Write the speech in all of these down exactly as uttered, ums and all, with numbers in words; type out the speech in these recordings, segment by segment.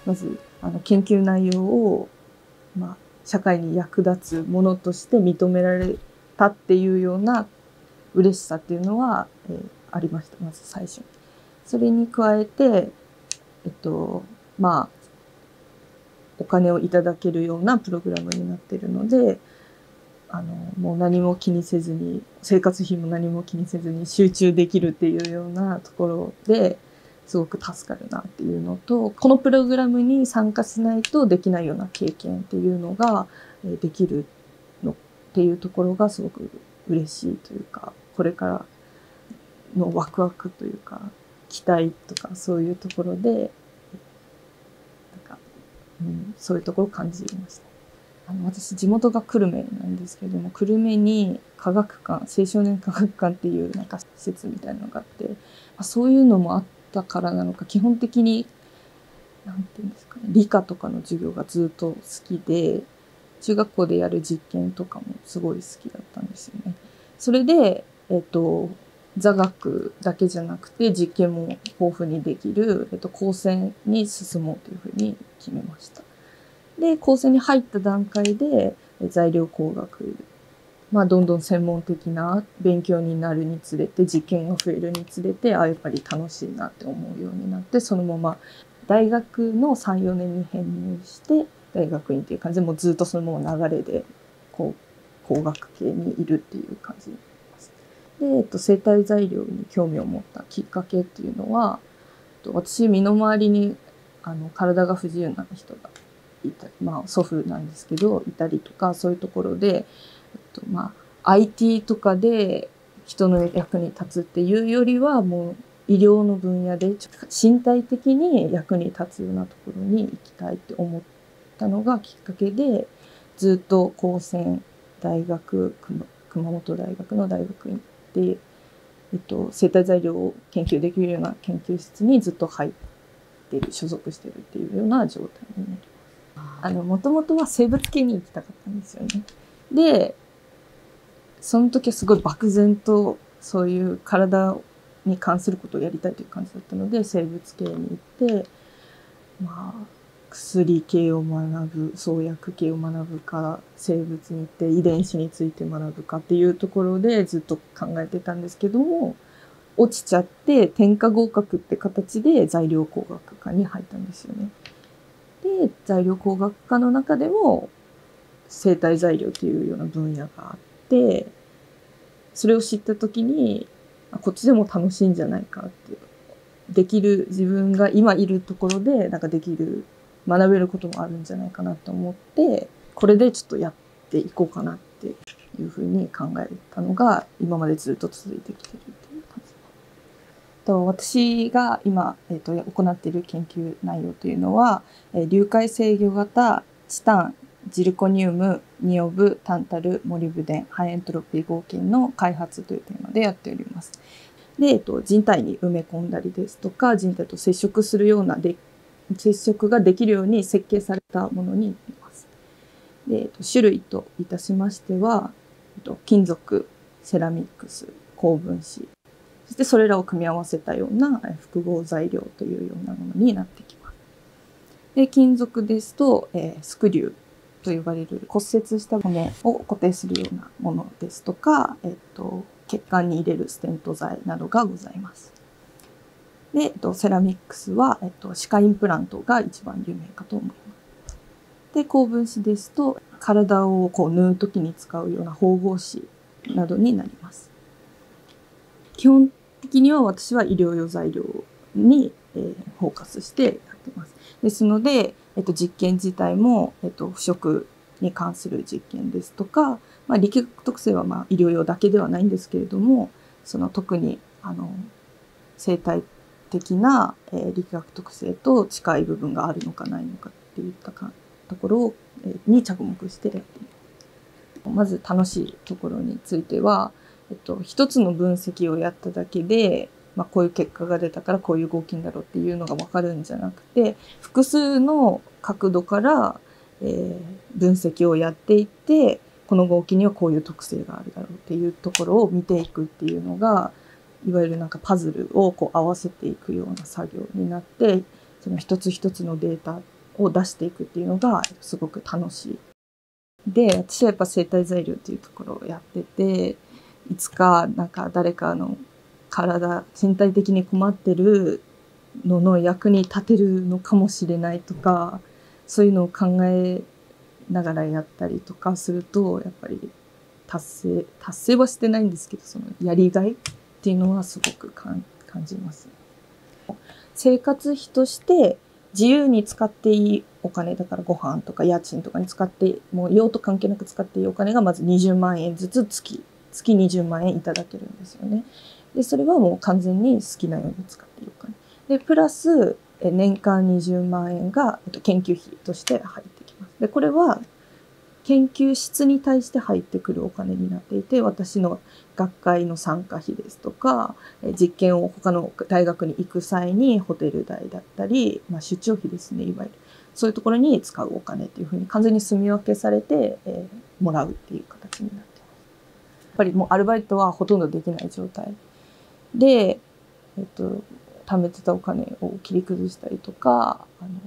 まずあの研究内容を、まあ、社会に役立つものとして認められたっていうような嬉しさっていうのは、えー、ありました。まず最初に。それに加えて、えっと、まあ、お金をいただけるようなプログラムになっているので、あの、もう何も気にせずに、生活費も何も気にせずに集中できるっていうようなところですごく助かるなっていうのと、このプログラムに参加しないとできないような経験っていうのができるのっていうところがすごく嬉しいというか、これからのワクワクというか、期待とかそういうところで、なんか、うん、そういうところを感じました。あの私地元が久留米なんですけれども、久留米に科学館、青少年科学館っていうなんか施設みたいなのがあって、そういうのもあったからなのか、基本的になんていうんですかね、理科とかの授業がずっと好きで、中学校でやる実験とかもすごい好きだったんですよね。それで、えっと、座学だけじゃなくて実験も豊富にできる、えっと、高専に進もうというふうに決めました。で、高専に入った段階で材料工学、まあ、どんどん専門的な勉強になるにつれて、実験が増えるにつれて、あ、やっぱり楽しいなって思うようになって、そのまま大学のさん、よねんに編入して大学院っていう感じで、もうずっとそのまま流れでこう工学系にいるっていう感じになります。で、えっと、生体材料に興味を持ったきっかけっていうのは、私身の回りにあの体が不自由な人がいた、まあ、祖父なんですけどいたりとか、そういうところで、えっとまあ、アイティー とかで人の役に立つっていうよりは、もう医療の分野で身体的に役に立つようなところに行きたいって思ったのがきっかけで、ずっと高専大学、熊本大学の大学院で、えっと、生体材料を研究できるような研究室にずっと入っている、所属しているっていうような状態になります。あの、もともとは生物系に行きたかったんですよね。で、その時はすごい漠然とそういう体に関することをやりたいという感じだったので、生物系に行って、まあ、薬系を学ぶ、創薬系を学ぶか、生物に行って遺伝子について学ぶかっていうところでずっと考えてたんですけども、落ちちゃって転科合格って形で材料工学科に入ったんですよね。で、材料工学科の中でも生体材料というような分野があって、それを知った時に、こっちでも楽しいんじゃないかって、できる、自分が今いるところでなんかできる、学べることもあるんじゃないかなと思って、これでちょっとやっていこうかなっていうふうに考えたのが今までずっと続いてきてるっていう感じです。と私が今、えー、と行っている研究内容というのは、えー、流解制御型チタン、ジルコニウム、ニオブ、タンタル、モリブデン、ハイエントロピー合金の開発というテーマでやっております。で、えっと、人体に埋め込んだりですとか、人体と接触するようなで接触ができるように設計されたものになります。で、えっと、種類といたしましては、えっと、金属、セラミックス、高分子、そしてそれらを組み合わせたような複合材料というようなものになってきます。で、金属ですと、えー、スクリューと呼ばれる骨折した骨を固定するようなものですとか、えっと、血管に入れるステント剤などがございます。で、えっと、セラミックスは、えっと、歯科インプラントが一番有名かと思います。で、高分子ですと、体をこう縫うときに使うような縫合紙などになります。基本的には私は医療用材料に、えー、フォーカスしてやってます。ですので、えっと、実験自体も、えっと、腐食に関する実験ですとか、まあ、力学特性はまあ医療用だけではないんですけれども、その特にあの生態的な、えー、力学特性と近い部分があるのかないのかっていったかところを、えー、に着目してやっています。まず楽しいところについては、えっと、一つの分析をやっただけで、まあ、こういう結果が出たからこういう合金だろうっていうのが分かるんじゃなくて、複数の角度から、えー、分析をやっていって、この合金にはこういう特性があるだろうっていうところを見ていくっていうのが、いわゆるなんかパズルをこう合わせていくような作業になって、その一つ一つのデータを出していくっていうのがすごく楽しい。で、私はやっぱ生体材料っていうところをやってて、いつかなんか誰かの体、身体的に困ってるのの役に立てるのかもしれないとか、そういうのを考えながらやったりとかすると、やっぱり達成、達成はしてないんですけど、そのやりがいっていうのはすごく感じます。生活費として自由に使っていいお金、だからご飯とか家賃とかに使って、もう用途関係なく使っていいお金がまずにじゅうまんえんずつ月、月にじゅうまんえんいただけるんですよね。で、それはもう完全に好きなように使っていいお金。で、プラス、年間にじゅうまんえんが研究費として入ってきます。で、これは研究室に対して入ってくるお金になっていて、私の学会の参加費ですとか、実験を他の大学に行く際にホテル代だったり、まあ、出張費ですね、いわゆる。そういうところに使うお金っていうふうに完全に住み分けされて、えー、もらうっていう形になってます。やっぱりもうアルバイトはほとんどできない状態で、えっと、貯めてたお金を切り崩したりとか、あの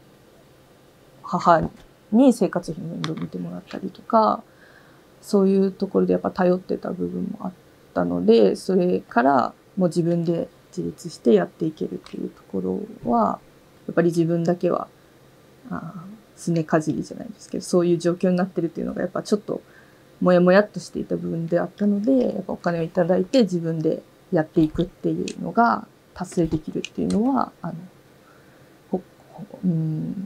母に生活費の面倒を見てもらったりとか、そういうところでやっぱ頼ってた部分もあったので、それからもう自分で自立してやっていけるっていうところは、やっぱり自分だけは、あすねかじりじゃないですけど、そういう状況になってるっていうのがやっぱちょっともやもやっとしていた部分であったので、やっぱお金をいただいて自分でやっていくっていうのが達成できるっていうのは、あの、ほ、ほ、うん、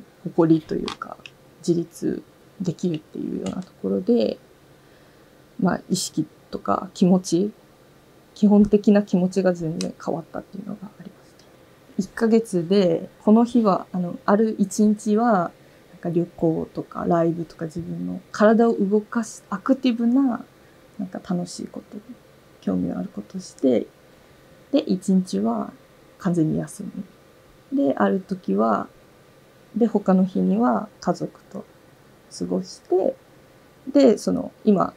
誇りというか、自立できるっていうようなところで、まあ意識とか気持ち、基本的な気持ちが全然変わったっていうのがありますね。いっかげつで、この日は、あの、あるいちにちは、なんか旅行とかライブとか自分の体を動かす、アクティブな、なんか楽しいこと、興味のあることをして、で、いちにちは完全に休む。で、ある時は、で、他の日には家族と過ごして、で、その、今、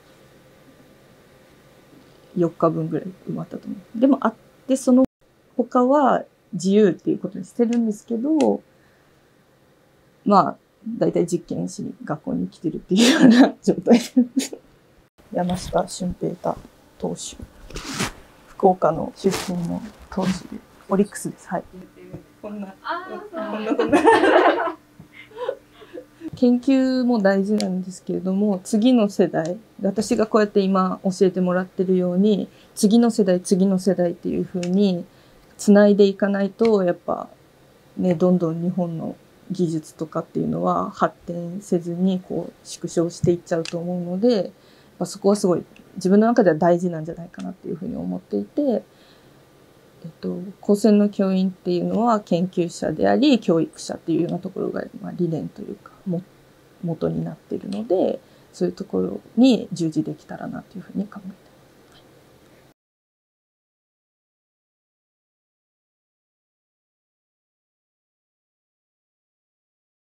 よっかぶんぐらい埋まったと思う。でもあって、その他は自由っていうことにしてるんですけど、まあ、だいたい実験しに学校に来てるっていうような状態です。山下俊平太投手。福岡の出身の投手で、オリックスです。はい。こんな、こんな、こんな。研究も大事なんですけれども、次の世代、私がこうやって今教えてもらってるように、次の世代、次の世代っていう風に繋いでいかないと、やっぱね、どんどん日本の技術とかっていうのは発展せずにこう縮小していっちゃうと思うので、そこはすごい自分の中では大事なんじゃないかなっていう風に思っていて、えっと、高専の教員っていうのは研究者であり教育者っていうようなところが、まあ、理念というかも元になっているので、そういうところに従事できたらなというふうに考えています。